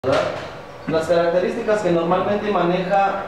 ¿verdad? Las características que normalmente maneja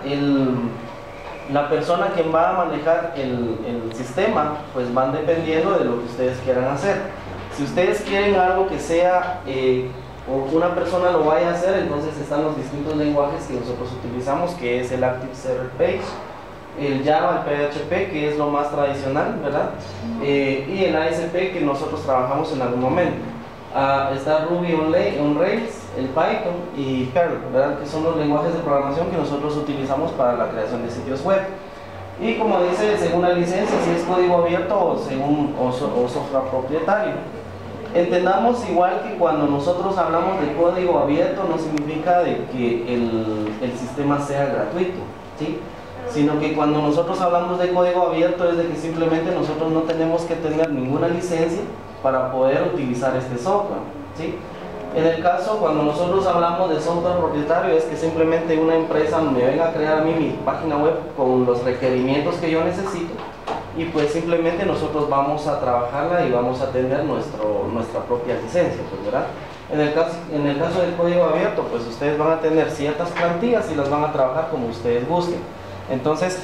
la persona que va a manejar el sistema, pues van dependiendo de lo que ustedes quieran hacer. Si ustedes quieren algo que sea, o una persona lo vaya a hacer, entonces están los distintos lenguajes que nosotros utilizamos, que es el Active Server Page, el Java, el PHP, que es lo más tradicional, ¿verdad? Y el ASP, que nosotros trabajamos en algún momento. Está Ruby on Rails, el Python y Perl, ¿verdad? Que son los lenguajes de programación que nosotros utilizamos para la creación de sitios web. Y como dice, según la licencia, si es código abierto o software propietario. Entendamos igual que cuando nosotros hablamos de código abierto no significa de que el sistema sea gratuito, ¿sí? Sino que cuando nosotros hablamos de código abierto es de que simplemente nosotros no tenemos que tener ninguna licencia para poder utilizar este software, ¿sí? En el caso, cuando nosotros hablamos de software propietario, es que simplemente una empresa me venga a crear a mí mi página web con los requerimientos que yo necesito, y pues simplemente nosotros vamos a trabajarla y vamos a tener nuestra propia licencia, pues, ¿verdad? En el caso del código abierto, pues ustedes van a tener ciertas plantillas y las van a trabajar como ustedes gusten. Entonces,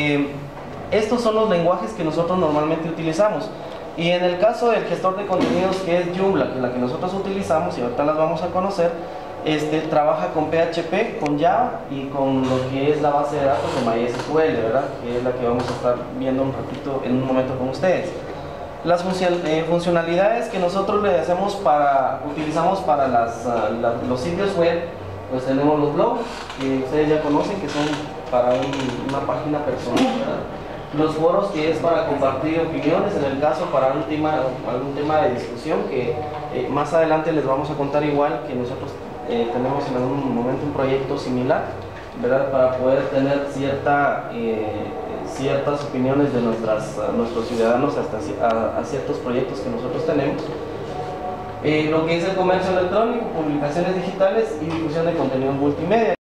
estos son los lenguajes que nosotros normalmente utilizamos. Y en el caso del gestor de contenidos, que es Joomla, que es la que nosotros utilizamos y ahorita las vamos a conocer, trabaja con PHP, con Java y con lo que es la base de datos de MySQL, ¿verdad? Que es la que vamos a estar viendo un ratito, en un momento con ustedes. Las funcionalidades que nosotros utilizamos para los sitios web, pues tenemos los blogs, que ustedes ya conocen, que son para una página personal, ¿verdad? Los foros, que es para compartir opiniones, en el caso para algún tema de discusión, que más adelante les vamos a contar, igual que nosotros tenemos en algún momento un proyecto similar, ¿verdad? Para poder tener ciertas opiniones de nuestros ciudadanos a ciertos proyectos que nosotros tenemos. Lo que es el comercio electrónico, publicaciones digitales y difusión de contenido multimedia.